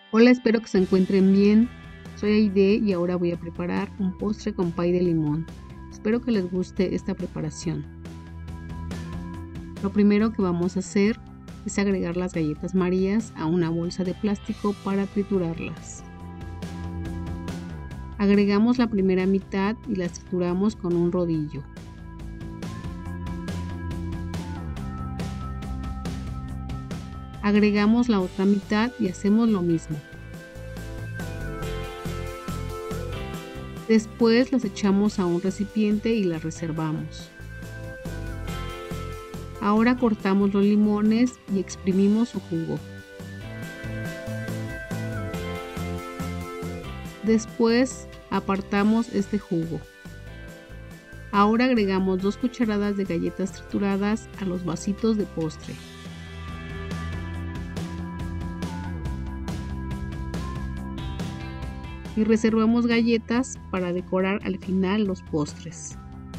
Hola, espero que se encuentren bien. Soy Aide y ahora voy a preparar un postre con pay de limón. Espero que les guste esta preparación. Lo primero que vamos a hacer es agregar las galletas Marías a una bolsa de plástico para triturarlas. Agregamos la primera mitad y las trituramos con un rodillo. Agregamos la otra mitad y hacemos lo mismo. Después las echamos a un recipiente y las reservamos. Ahora cortamos los limones y exprimimos su jugo. Después apartamos este jugo. Ahora agregamos 2 cucharadas de galletas trituradas a los vasitos de postre. Y reservamos galletas para decorar al final los postres.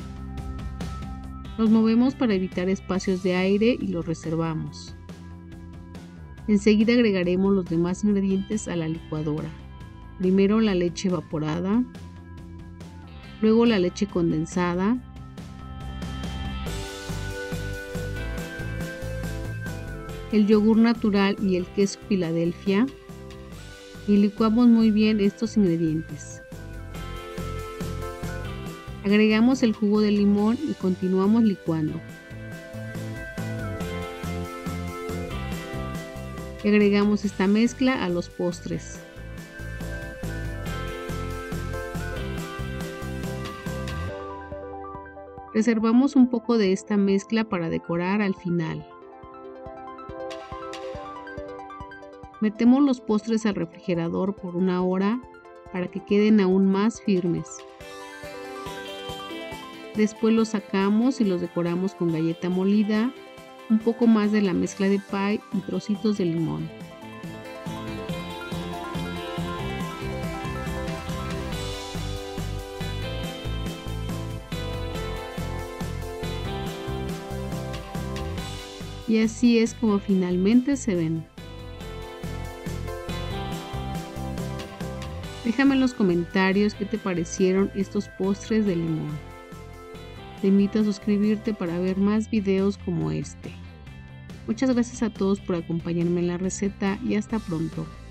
Los movemos para evitar espacios de aire y los reservamos. Enseguida agregaremos los demás ingredientes a la licuadora. Primero la leche evaporada, luego la leche condensada, el yogur natural y el queso Filadelfia, y licuamos muy bien estos ingredientes. Agregamos el jugo de limón y continuamos licuando. Y agregamos esta mezcla a los postres. Reservamos un poco de esta mezcla para decorar al final. Metemos los postres al refrigerador por 1 hora para que queden aún más firmes. Después los sacamos y los decoramos con galleta molida, un poco más de la mezcla de pay y trocitos de limón. Y así es como finalmente se ven. Déjame en los comentarios qué te parecieron estos postres de limón. Te invito a suscribirte para ver más videos como este. Muchas gracias a todos por acompañarme en la receta y hasta pronto.